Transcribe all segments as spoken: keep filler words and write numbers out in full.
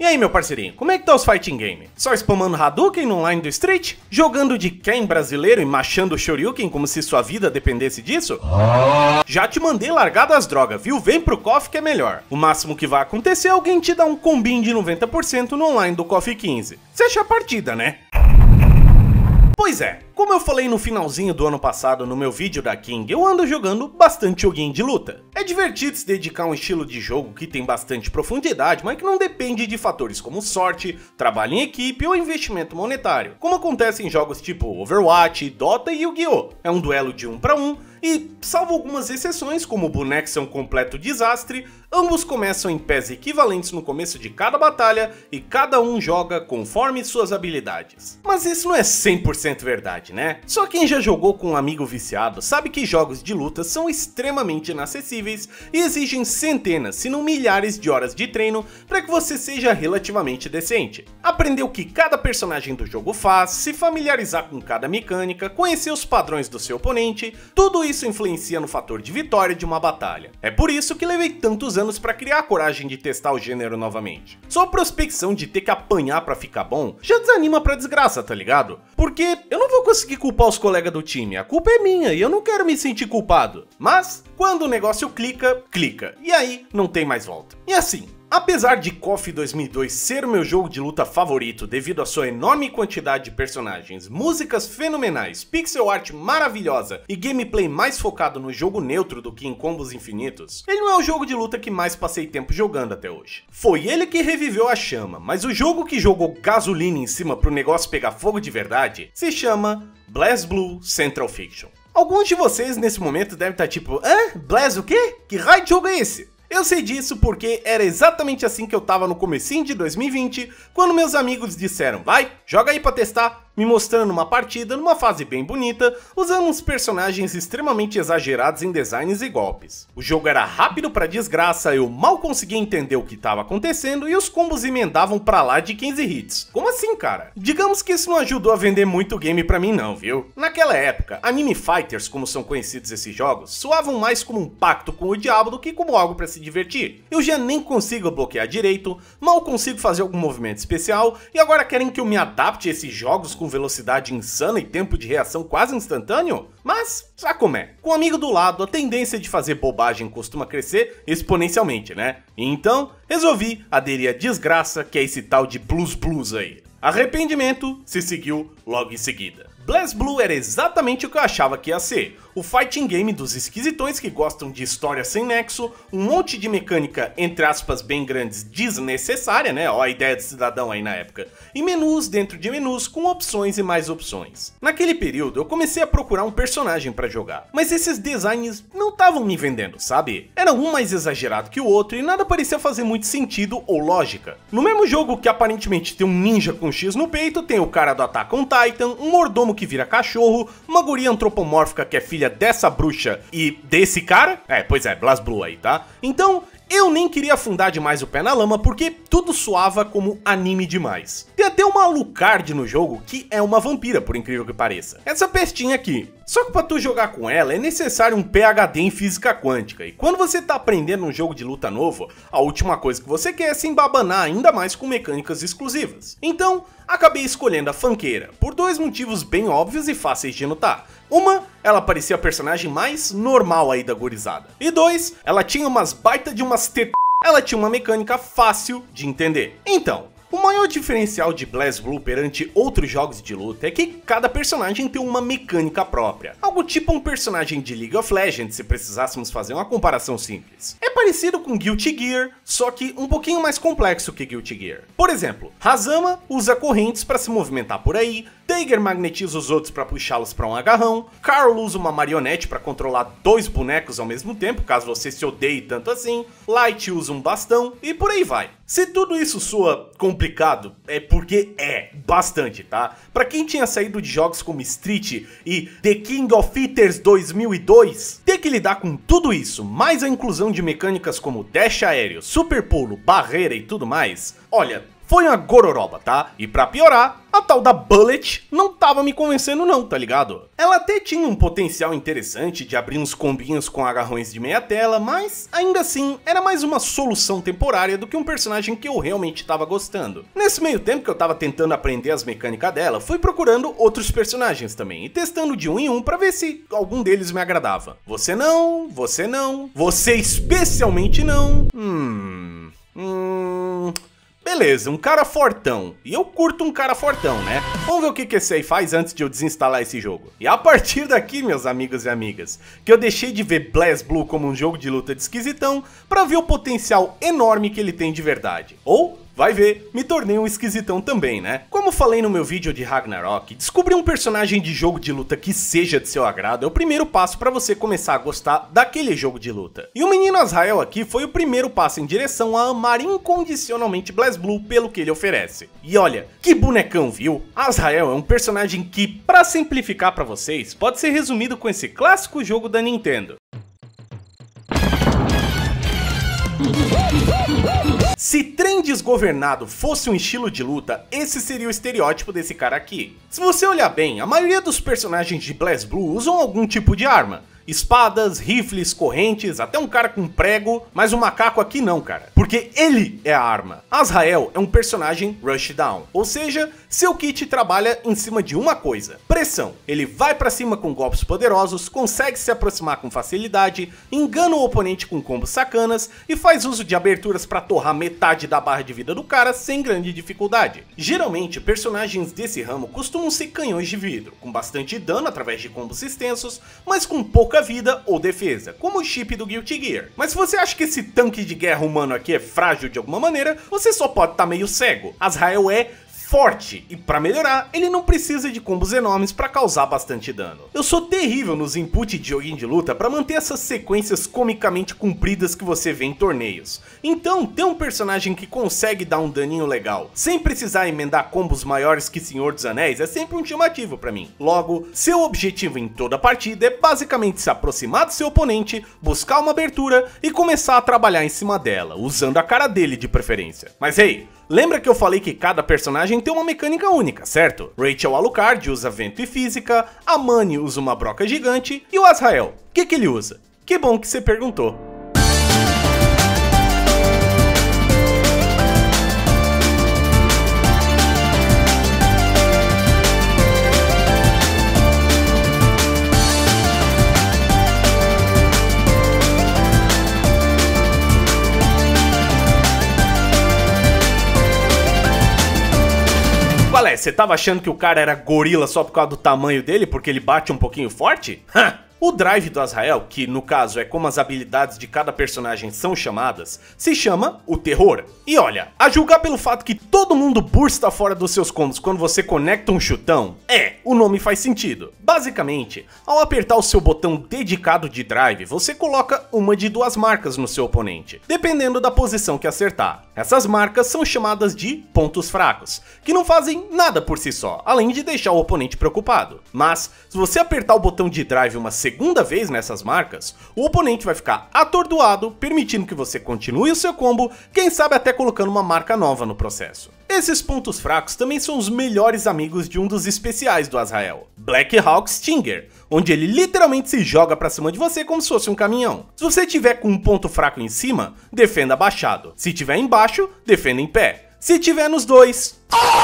aí, meu parceirinho, como é que tá os fighting game? Só spamando Hadouken no online do Street? Jogando de Ken brasileiro e machando o Shoryuken como se sua vida dependesse disso? Já te mandei largar das drogas, viu? Vem pro K O F que é melhor. O máximo que vai acontecer é alguém te dar um combinho de noventa por cento no online do K O F quinze. Você acha a partida, né? Pois é, como eu falei no finalzinho do ano passado no meu vídeo da King, eu ando jogando bastante joguinho de luta. É divertido se dedicar a um estilo de jogo que tem bastante profundidade, mas que não depende de fatores como sorte, trabalho em equipe ou investimento monetário, como acontece em jogos tipo Overwatch, Dota e Yu-Gi-Oh! É um duelo de um para um, e, salvo algumas exceções, como o boneco ser um completo desastre, ambos começam em pés equivalentes no começo de cada batalha e cada um joga conforme suas habilidades. Mas isso não é cem por cento verdade, né? Só quem já jogou com um amigo viciado sabe que jogos de luta são extremamente inacessíveis e exigem centenas, se não milhares de horas de treino para que você seja relativamente decente. Aprender o que cada personagem do jogo faz, se familiarizar com cada mecânica, conhecer os padrões do seu oponente, tudo isso influencia no fator de vitória de uma batalha. É por isso que levei tantos anos para criar a coragem de testar o gênero novamente. Só a prospecção de ter que apanhar para ficar bom já desanima pra desgraça, tá ligado? Porque eu não vou conseguir culpar os colegas do time, a culpa é minha e eu não quero me sentir culpado. Mas, quando o negócio clica, clica, e aí não tem mais volta. E assim, apesar de K O F dois mil e dois ser o meu jogo de luta favorito devido à sua enorme quantidade de personagens, músicas fenomenais, pixel art maravilhosa e gameplay mais focado no jogo neutro do que em combos infinitos, ele não é o jogo de luta que mais passei tempo jogando até hoje. Foi ele que reviveu a chama, mas o jogo que jogou gasolina em cima pro negócio pegar fogo de verdade se chama BlazBlue Central Fiction. Alguns de vocês nesse momento devem estar tipo, hã? Blaz o quê? Que raio de jogo é esse? Eu sei disso porque era exatamente assim que eu tava no comecinho de dois mil e vinte, quando meus amigos disseram, vai, joga aí pra testar, me mostrando uma partida numa fase bem bonita, usando uns personagens extremamente exagerados em designs e golpes. O jogo era rápido pra desgraça, eu mal conseguia entender o que tava acontecendo e os combos emendavam pra lá de quinze hits. Como assim, cara? Digamos que isso não ajudou a vender muito game pra mim não, viu? Naquela época, anime fighters, como são conhecidos esses jogos, soavam mais como um pacto com o diabo do que como algo pra se divertir. Eu já nem consigo bloquear direito, mal consigo fazer algum movimento especial, e agora querem que eu me adapte a esses jogos com velocidade insana e tempo de reação quase instantâneo? Mas, sabe como é? Com um amigo do lado, a tendência de fazer bobagem costuma crescer exponencialmente, né? E então, resolvi aderir à desgraça que é esse tal de Blues Blues aí. Arrependimento se seguiu logo em seguida. BlazBlue era exatamente o que eu achava que ia ser, o fighting game dos esquisitões que gostam de história sem nexo, um monte de mecânica, entre aspas bem grandes, desnecessária, né, ó a ideia de cidadão aí na época, e menus dentro de menus com opções e mais opções. Naquele período eu comecei a procurar um personagem pra jogar, mas esses designs não estavam me vendendo, sabe? Era um mais exagerado que o outro e nada parecia fazer muito sentido ou lógica. No mesmo jogo que aparentemente tem um ninja com X no peito, tem o cara do Attack on Titan, um mordomo que vira cachorro, uma guria antropomórfica que é filha dessa bruxa e desse cara? É, pois é, BlazBlue aí, tá? Então, eu nem queria afundar demais o pé na lama porque tudo soava como anime demais. Tem até uma Alucard no jogo que é uma vampira, por incrível que pareça. Essa pestinha aqui. Só que pra tu jogar com ela é necessário um P H D em física quântica. E quando você tá aprendendo um jogo de luta novo, a última coisa que você quer é se embabanar ainda mais com mecânicas exclusivas. Então, acabei escolhendo a Funkeira, por dois motivos bem óbvios e fáceis de notar. Uma, ela parecia a personagem mais normal aí da gurizada. E dois, ela tinha umas baita de umas t... Ela tinha uma mecânica fácil de entender. Então, o maior diferencial de BlazBlue perante outros jogos de luta é que cada personagem tem uma mecânica própria. Algo tipo um personagem de League of Legends, se precisássemos fazer uma comparação simples. É parecido com Guilty Gear, só que um pouquinho mais complexo que Guilty Gear. Por exemplo, Hazama usa correntes para se movimentar por aí, Dagger magnetiza os outros para puxá-los para um agarrão, Carl usa uma marionete para controlar dois bonecos ao mesmo tempo, caso você se odeie tanto assim, Light usa um bastão e por aí vai. Se tudo isso soa complicado, é porque é bastante, tá? Pra quem tinha saído de jogos como Street e The King of Fighters dois mil e dois, ter que lidar com tudo isso, mais a inclusão de mecânicas como dash aéreo, super pulo, barreira e tudo mais, olha, foi uma gororoba, tá? E pra piorar, a tal da Bullet não tava me convencendo não, tá ligado? Ela até tinha um potencial interessante de abrir uns combinhos com agarrões de meia tela, mas ainda assim era mais uma solução temporária do que um personagem que eu realmente tava gostando. Nesse meio tempo que eu tava tentando aprender as mecânicas dela, fui procurando outros personagens também e testando de um em um pra ver se algum deles me agradava. Você não, você não, você especialmente não. Hum... Hum... Beleza, um cara fortão. E eu curto um cara fortão, né? Vamos ver o que que esse aí faz antes de eu desinstalar esse jogo. E a partir daqui, meus amigos e amigas, que eu deixei de ver BlazBlue como um jogo de luta de esquisitão pra ver o potencial enorme que ele tem de verdade. Ou... vai ver, me tornei um esquisitão também, né? Como falei no meu vídeo de Ragnarok, descobrir um personagem de jogo de luta que seja de seu agrado é o primeiro passo para você começar a gostar daquele jogo de luta. E o menino Azrael aqui foi o primeiro passo em direção a amar incondicionalmente BlazBlue pelo que ele oferece. E olha, que bonecão, viu? Azrael é um personagem que, para simplificar para vocês, pode ser resumido com esse clássico jogo da Nintendo. Se trem desgovernado fosse um estilo de luta, esse seria o estereótipo desse cara aqui. Se você olhar bem, a maioria dos personagens de BlazBlue usam algum tipo de arma. Espadas, rifles, correntes, até um cara com prego, mas o macaco aqui não, cara. Porque ele é a arma. Azrael é um personagem rushdown, ou seja, seu kit trabalha em cima de uma coisa, pressão. Ele vai pra cima com golpes poderosos, consegue se aproximar com facilidade, engana o oponente com combos sacanas e faz uso de aberturas pra torrar metade da barra de vida do cara sem grande dificuldade. Geralmente, personagens desse ramo costumam ser canhões de vidro, com bastante dano através de combos extensos, mas com pouca vida ou defesa, como o chip do Guilty Gear. Mas se você acha que esse tanque de guerra humano aqui é frágil de alguma maneira, você só pode estar meio cego. Azrael é forte, e para melhorar, ele não precisa de combos enormes para causar bastante dano. Eu sou terrível nos inputs de joguinho de luta para manter essas sequências comicamente compridas que você vê em torneios. Então, ter um personagem que consegue dar um daninho legal, sem precisar emendar combos maiores que Senhor dos Anéis, é sempre um chamativo para mim. Logo, seu objetivo em toda partida é basicamente se aproximar do seu oponente, buscar uma abertura e começar a trabalhar em cima dela, usando a cara dele de preferência. Mas hey, lembra que eu falei que cada personagem tem uma mecânica única, certo? Rachel Alucard usa vento e física, a Manny usa uma broca gigante e o Azrael, o que que ele usa? Que bom que você perguntou. Ué, você tava achando que o cara era gorila só por causa do tamanho dele, porque ele bate um pouquinho forte? Ha! O drive do Azrael, que no caso é como as habilidades de cada personagem são chamadas, se chama o terror. E olha, a julgar pelo fato que todo mundo bursta fora dos seus combos quando você conecta um chutão, é, o nome faz sentido. Basicamente, ao apertar o seu botão dedicado de drive, você coloca uma de duas marcas no seu oponente, dependendo da posição que acertar. Essas marcas são chamadas de pontos fracos, que não fazem nada por si só, além de deixar o oponente preocupado. Mas, se você apertar o botão de drive uma segunda vez nessas marcas, o oponente vai ficar atordoado, permitindo que você continue o seu combo, quem sabe até colocando uma marca nova no processo. Esses pontos fracos também são os melhores amigos de um dos especiais do Azrael, Black Hawk Stinger, onde ele literalmente se joga pra cima de você como se fosse um caminhão. Se você tiver com um ponto fraco em cima, defenda abaixado. Se tiver embaixo, defenda em pé. Se tiver nos dois,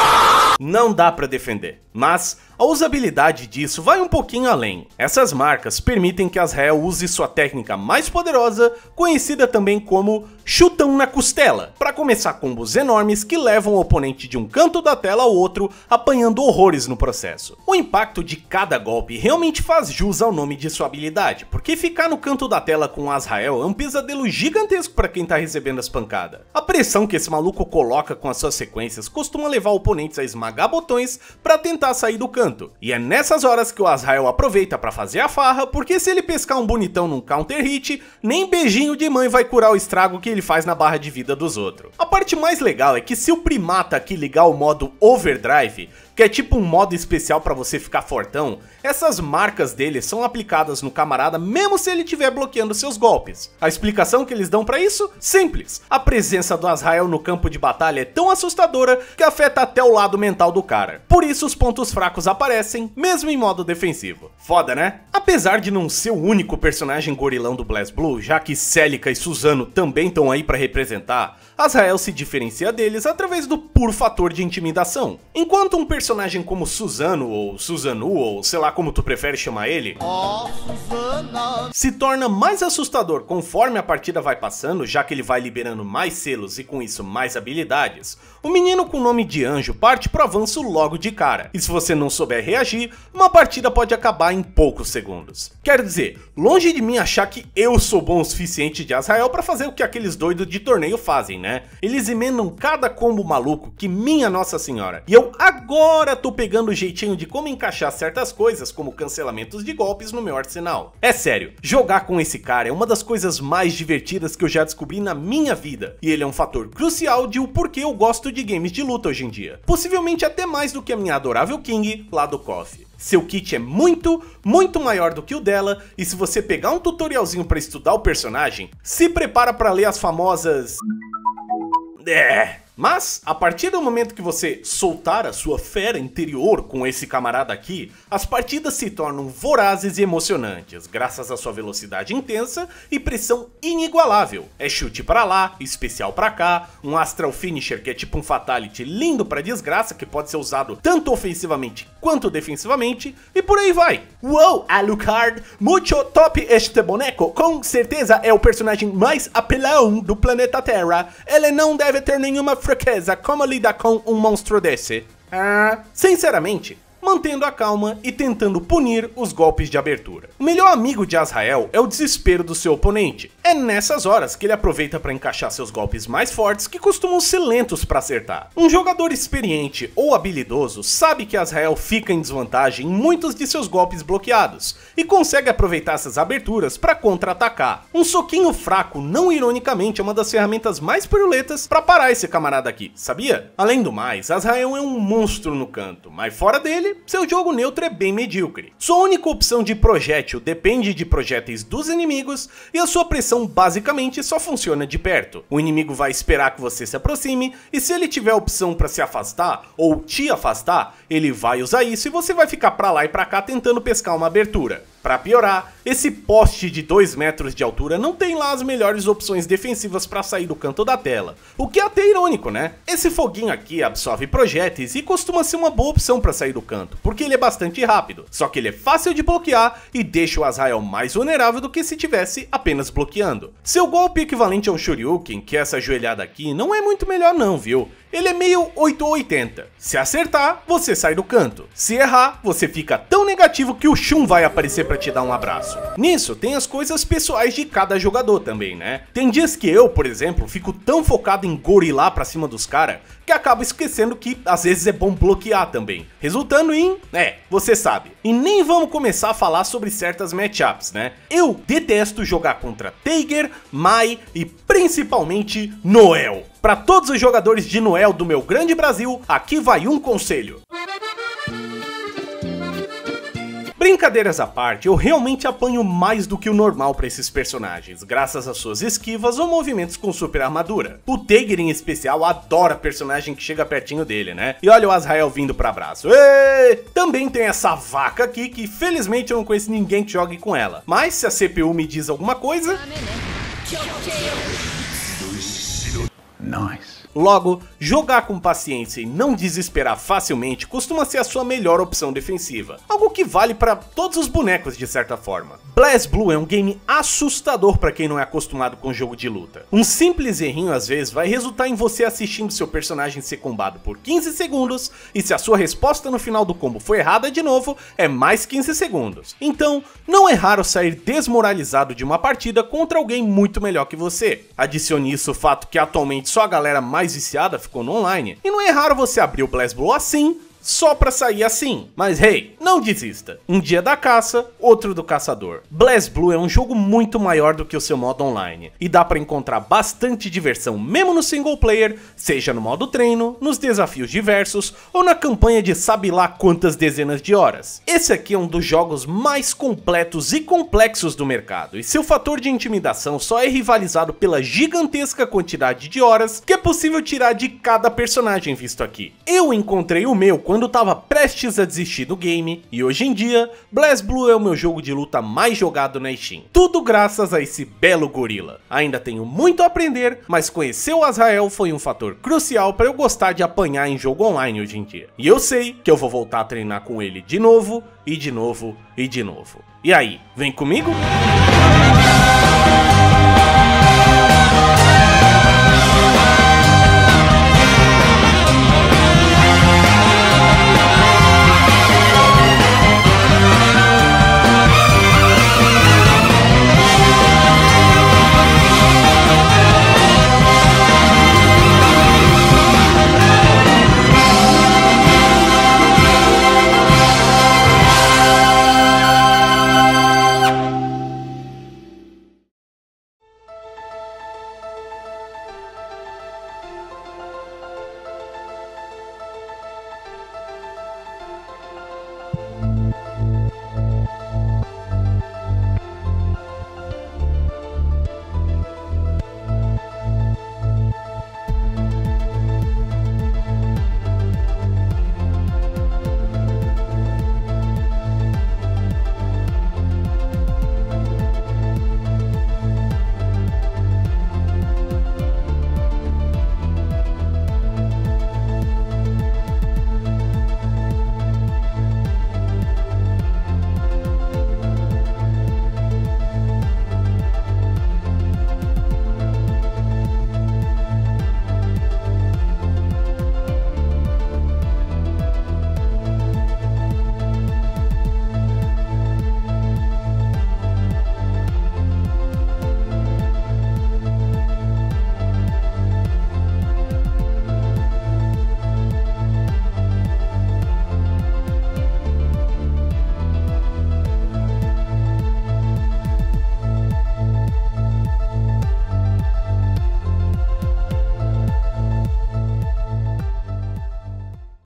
não dá pra defender. Mas a usabilidade disso vai um pouquinho além. Essas marcas permitem que Azrael use sua técnica mais poderosa, conhecida também como chutão na costela, para começar combos enormes que levam o oponente de um canto da tela ao outro, apanhando horrores no processo. O impacto de cada golpe realmente faz jus ao nome de sua habilidade, porque ficar no canto da tela com Azrael é um pesadelo gigantesco para quem tá recebendo as pancadas. A pressão que esse maluco coloca com as suas sequências costuma levar oponentes a esmagar botões para tentar sair do canto. E é nessas horas que o Azrael aproveita para fazer a farra, porque se ele pescar um bonitão num counter hit, nem beijinho de mãe vai curar o estrago que ele faz na barra de vida dos outros. A parte mais legal é que se o primata aqui ligar o modo overdrive, que é tipo um modo especial pra você ficar fortão, essas marcas dele são aplicadas no camarada mesmo se ele estiver bloqueando seus golpes. A explicação que eles dão pra isso? Simples. A presença do Azrael no campo de batalha é tão assustadora que afeta até o lado mental do cara. Por isso os pontos fracos aparecem, mesmo em modo defensivo. Foda, né? Apesar de não ser o único personagem gorilão do BlazBlue, já que Celica e Suzano também estão aí pra representar, Azrael se diferencia deles através do puro fator de intimidação. Enquanto um personagem como Suzano, ou Suzanu, ou sei lá como tu prefere chamar ele, oh, se torna mais assustador conforme a partida vai passando, já que ele vai liberando mais selos e com isso mais habilidades, o menino com o nome de Anjo parte pro avanço logo de cara, e se você não souber reagir, uma partida pode acabar em poucos segundos. Quero dizer, longe de mim achar que eu sou bom o suficiente de Azrael pra fazer o que aqueles doidos de torneio fazem, né? Eles emendam cada combo maluco que minha Nossa Senhora, e eu agora tô pegando o jeitinho de como encaixar certas coisas como cancelamentos de golpes no meu arsenal. É sério, jogar com esse cara é uma das coisas mais divertidas que eu já descobri na minha vida, e ele é um fator crucial de o porquê eu gosto de games de luta hoje em dia. Possivelmente até mais do que a minha adorável King lá do K O F. Seu kit é muito, muito maior do que o dela, e se você pegar um tutorialzinho pra estudar o personagem, se prepara pra ler as famosas... É... Mas, a partir do momento que você soltar a sua fera interior com esse camarada aqui, as partidas se tornam vorazes e emocionantes, graças à sua velocidade intensa e pressão inigualável. É chute pra lá, especial pra cá, um Astral Finisher que é tipo um Fatality lindo pra desgraça, que pode ser usado tanto ofensivamente quanto defensivamente, e por aí vai. Uou, Alucard, muito top este boneco, com certeza é o personagem mais apelão do planeta Terra, ele não deve ter nenhuma fraqueza, como lidar com um monstro desse? Ah, sinceramente, mantendo a calma e tentando punir os golpes de abertura. O melhor amigo de Azrael é o desespero do seu oponente. É nessas horas que ele aproveita para encaixar seus golpes mais fortes que costumam ser lentos para acertar. Um jogador experiente ou habilidoso sabe que Azrael fica em desvantagem em muitos de seus golpes bloqueados e consegue aproveitar essas aberturas para contra-atacar. Um soquinho fraco, não ironicamente, é uma das ferramentas mais piruletas para parar esse camarada aqui, sabia? Além do mais, Azrael é um monstro no canto, mas fora dele, seu jogo neutro é bem medíocre. Sua única opção de projétil depende de projéteis dos inimigos e a sua pressão basicamente só funciona de perto. O inimigo vai esperar que você se aproxime e se ele tiver a opção para se afastar ou te afastar, ele vai usar isso e você vai ficar pra lá e pra cá tentando pescar uma abertura. Pra piorar, esse poste de dois metros de altura não tem lá as melhores opções defensivas pra sair do canto da tela, o que é até irônico, né? Esse foguinho aqui absorve projéteis e costuma ser uma boa opção pra sair do canto, porque ele é bastante rápido, só que ele é fácil de bloquear e deixa o Azrael mais vulnerável do que se tivesse apenas bloqueando. Seu golpe equivalente ao Shoryuken, que é essa joelhada aqui, não é muito melhor não, viu? Ele é meio oito ou oitenta. Se acertar, você sai do canto. Se errar, você fica tão negativo que o Shun vai aparecer pra te dar um abraço. Nisso, tem as coisas pessoais de cada jogador também, né? Tem dias que eu, por exemplo, fico tão focado em gorilar pra cima dos caras, que acabo esquecendo que às vezes é bom bloquear também, resultando em, é, você sabe. E nem vamos começar a falar sobre certas matchups, né? Eu detesto jogar contra Tiger, Mai e principalmente Noel. Para todos os jogadores de Noel do meu grande Brasil, aqui vai um conselho. Brincadeiras à parte, eu realmente apanho mais do que o normal pra esses personagens, graças às suas esquivas ou movimentos com super armadura. O Tiger em especial adora personagem que chega pertinho dele, né? E olha o Azrael vindo pra abraço. Êêê! Também tem essa vaca aqui que felizmente eu não conheço ninguém que jogue com ela. Mas se a C P U me diz alguma coisa... Nice. Logo, jogar com paciência e não desesperar facilmente costuma ser a sua melhor opção defensiva, algo que vale para todos os bonecos de certa forma. BlazBlue é um game assustador para quem não é acostumado com jogo de luta. Um simples errinho às vezes vai resultar em você assistindo seu personagem ser combado por quinze segundos, e se a sua resposta no final do combo foi errada de novo, é mais quinze segundos. Então, não é raro sair desmoralizado de uma partida contra alguém muito melhor que você. Adicione isso o fato que atualmente só a galera mais viciada ficou no online, e não é raro você abrir o BlazBlue assim, só pra sair assim. Mas hey, não desista. Um dia da caça, outro do caçador. BlazBlue é um jogo muito maior do que o seu modo online, e dá pra encontrar bastante diversão mesmo no single player, seja no modo treino, nos desafios diversos, ou na campanha de sabe lá quantas dezenas de horas. Esse aqui é um dos jogos mais completos e complexos do mercado, e seu fator de intimidação só é rivalizado pela gigantesca quantidade de horas que é possível tirar de cada personagem visto aqui. Eu encontrei o meu quando tava prestes a desistir do game, e hoje em dia, BlazBlue é o meu jogo de luta mais jogado na Steam. Tudo graças a esse belo gorila. Ainda tenho muito a aprender, mas conhecer o Azrael foi um fator crucial para eu gostar de apanhar em jogo online hoje em dia. E eu sei que eu vou voltar a treinar com ele de novo, e de novo, e de novo. E aí, vem comigo?